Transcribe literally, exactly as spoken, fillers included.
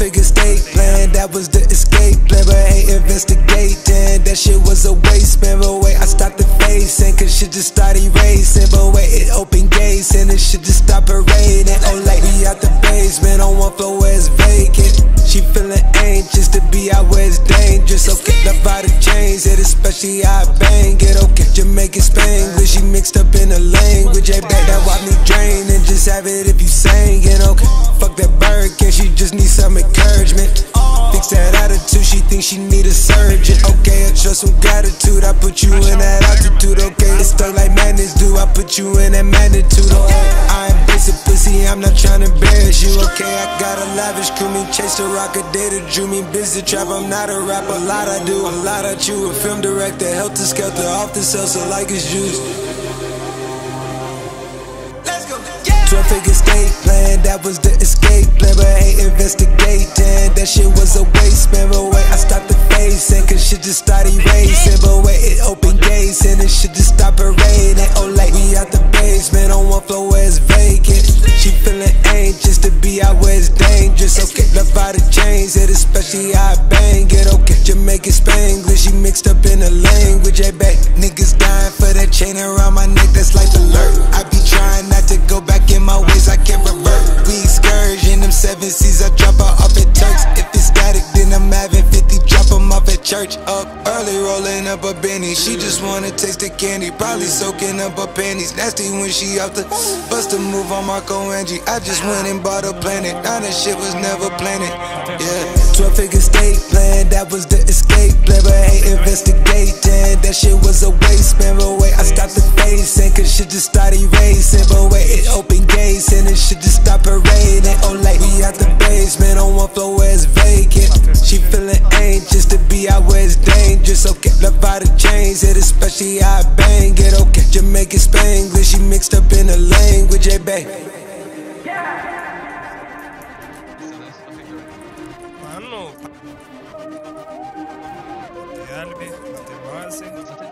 figure state plan, that was the escape plan, but ain't investigating. That shit was a waste, man, but wait, I stopped the facing, cause shit just started racing. But wait, it opened gates, and it shit just stopped parading. Oh, like, we out the basement, on one floor where it's vacant. She feeling anxious to be out where it's dangerous. Okay, love by the chains, it especially how I bang it. Okay, Jamaican Spanglish, she mixed up in the language. Hey, back that watch me drain, and just have it if you sang it. Okay, fuck that Birkin, she just needs some encouragement. Fix that attitude, she thinks she need a surgeon. Okay, I show some gratitude, I put you in that altitude. Okay, it's stuck like madness, do I put you in that magnitude? Okay, I ain't basic pussy, I'm not trying to embarrass you. Okay, I got a lavish crew, me chase the rock, a data drew me busy trap. I'm not a rapper, a lot I do, a lot I chew. A film director, helter skelter, off the cells, so like it's juice. twelve figure state plan, that was the escape plan, but ain't investigating. That shit was a waste, man, but wait, I stopped the facing, cause shit just started racing. But wait, it opened gates, and it shit just stopped parading. Oh, like, we out the basement, on one floor where it's vacant. She feeling anxious to be out where it's dangerous. Okay, love by the chains, it especially how I bang it. Okay, Jamaican Spanglish, she mixed up in the language. Hey, back, niggas dying for that chain around my neck, that's life alert. I be trying not to go back in my ways, I can't revert. We excursion, them seven C's, I drop her off at Turks. If it's static, then I'm having fifty, drop them off at church. Up early, rolling up a Benny, she just wanna taste the candy, probably soaking up her panties. Nasty when she off the bust a move on Marco Angie. I just went and bought a planet, now that shit was never planned. Yeah, twelve figure state plan, that was the escape plan, but ain't investigating. That shit was a waste, man, but wait, I stopped the facing, cause shit just started racing. But wait, it opened gates, and it shit just stopped parading. Oh, like, we out the basement, on one floor where it's vacant. She feeling anxious to be out where it's dangerous. Okay, love by the chains, it especially how I bang it. Okay, Jamaican Spanglish, she mixed up in the language. Hey, babe. Mano, tem álibi, tem base.